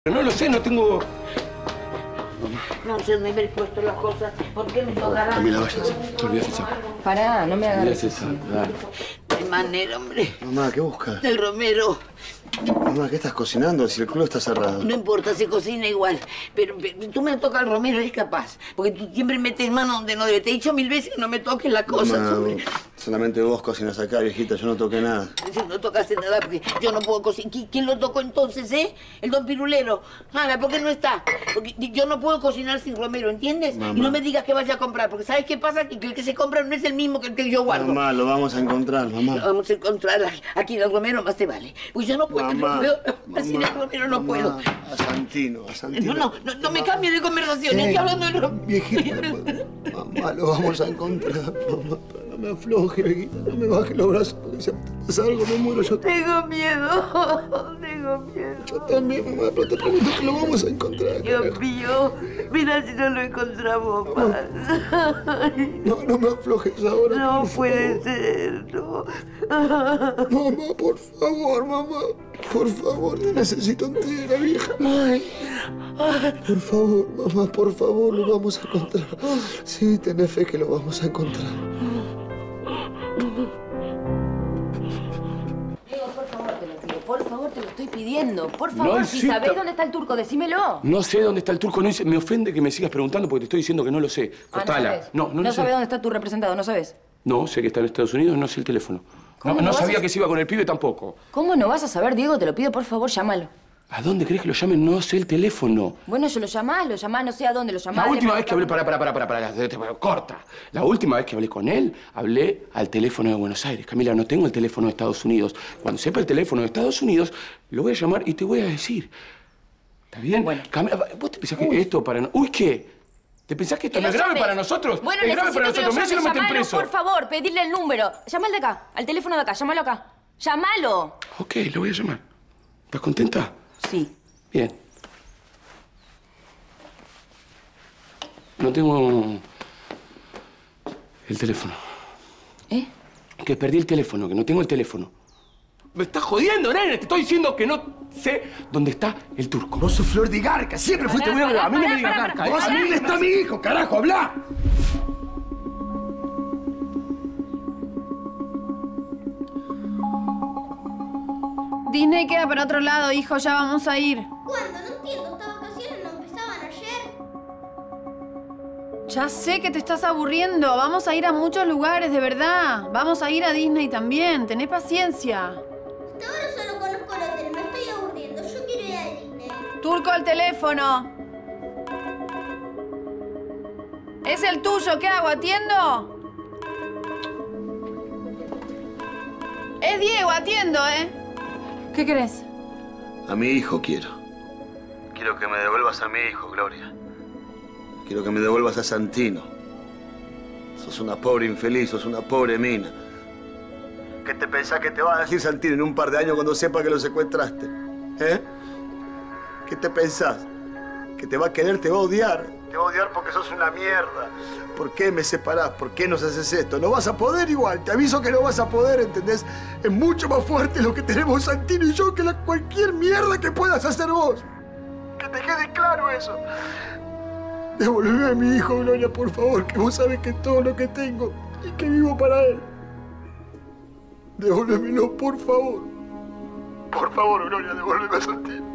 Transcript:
No lo sé, no tengo... No sé dónde haber puesto las cosas. ¿Por qué me tocará? Camila, váyase. Te olvidas el saco. Pará, no me hagas. Olvidas el saco, dale. No hay manera, hombre. Mamá, ¿qué buscas? El romero. Mamá, ¿qué estás cocinando si el culo está cerrado? No importa, se cocina igual. Pero tú me tocas el romero, eres capaz. Porque tú siempre metes mano donde no debe. Te he dicho 1000 veces que no me toques las cosas, Mamá, hombre. solamente vos cocinas acá, viejita. Yo no toqué nada. Si no tocaste nada, porque yo no puedo cocinar. ¿Quién lo tocó entonces, El don Pirulero. Ana, ¿por qué no está? Porque yo no puedo cocinar sin romero, ¿entiendes? Mamá. Y no me digas que vaya a comprar, porque ¿sabes qué pasa? Que el que se compra no es el mismo que el que yo guardo. Mamá, lo vamos a encontrar, mamá. Vamos a encontrar aquí el romero, más te vale. Pues yo no puedo, Mamá, sin el romero no puedo. A Santino, a Santino. No me cambies de conversación, estoy hablando del romero. Viejita, mamá, lo vamos a encontrar, mamá. Pero no me afloje, viejita, no me baje los brazos, porque si pasa algo me muero yo. Tengo miedo, tengo miedo. Yo también, mamá, pero te prometo que lo vamos a encontrar. Dios mío, mira si no lo encontramos, paz. No me aflojes ahora. No por puede favor. ser, no. Mamá, por favor, mamá. Por favor, te necesito entera, vieja. Por favor, mamá, por favor, lo vamos a encontrar. Sí, tenés fe que lo vamos a encontrar. Diego, por favor te lo pido. Por favor te lo estoy pidiendo. Por favor, No si exista. sabés dónde está el turco, decímelo. No sé dónde está el turco. No, me ofende que me sigas preguntando porque te estoy diciendo que no lo sé. Ah, Cortala. no No sabes dónde está tu representado, no sabes. No, sé que está en Estados Unidos, no sé el teléfono. ¿Cómo No no vas sabía a- que se iba con el pibe tampoco. ¿Cómo no vas a saber, Diego? Te lo pido, por favor, llámalo. ¿A dónde crees que lo llamen? No sé el teléfono. Bueno, yo lo llamás, no sé a dónde lo llamás. La última le vez que hablé... Corta. La última vez que hablé con él, hablé al teléfono de Buenos Aires. Camila, no tengo el teléfono de Estados Unidos. Cuando sepa el teléfono de Estados Unidos, lo voy a llamar y te voy a decir. ¿Está bien? Bueno. Camila, ¿vos te pensás que esto para... Uy, ¿qué? ¿Te pensás que esto no es grave para nosotros? Bueno, es grave para nosotros. Mirá si lo meten llamalo, preso. por favor, pedirle el número. Llama al de acá, al teléfono de acá, llámalo acá. ¡Llámalo! Ok, lo voy a llamar. ¿Estás contenta? Sí. Bien. No tengo el teléfono. ¿Eh? Que perdí el teléfono, que no tengo el teléfono. Me estás jodiendo, nene. Te estoy diciendo que no sé dónde está el turco. Vos sos Flor de Garca, siempre fuiste muy... pará, A mí no me pará, digas pará, Garca. pará. A mí ¿Dónde está mi hijo? Carajo, habla. Disney queda para otro lado, hijo, ya vamos a ir. ¿Cuándo? No entiendo. Estas vacaciones no empezaban ayer. Ya sé que te estás aburriendo. Vamos a ir a muchos lugares, de verdad. Vamos a ir a Disney también. Tené paciencia. Hasta ahora solo conozco el hotel. Me estoy aburriendo. Yo quiero ir a Disney. Turco, el teléfono. Es el tuyo. ¿Qué hago? ¿Atiendo? Es Diego, atiendo, ¿eh? ¿Qué querés? A mi hijo quiero. Quiero que me devuelvas a mi hijo, Gloria. Quiero que me devuelvas a Santino. Sos una pobre infeliz, sos una pobre mina. ¿Qué te pensás que te va a decir Santino en un par de años cuando sepa que lo secuestraste? ¿Eh? ¿Qué te pensás? ¿Que te va a querer, te va a odiar? Te va a odiar porque sos una mierda. ¿Por qué me separás? ¿Por qué nos haces esto? No vas a poder igual. Te aviso que no vas a poder, ¿entendés? Es mucho más fuerte lo que tenemos Santino y yo que cualquier mierda que puedas hacer vos. Que te quede claro eso. Devolveme a mi hijo, Gloria, por favor, que vos sabés que es todo lo que tengo y que vivo para él. Devuélvemelo, por favor. Por favor, Gloria, devuélveme a Santino.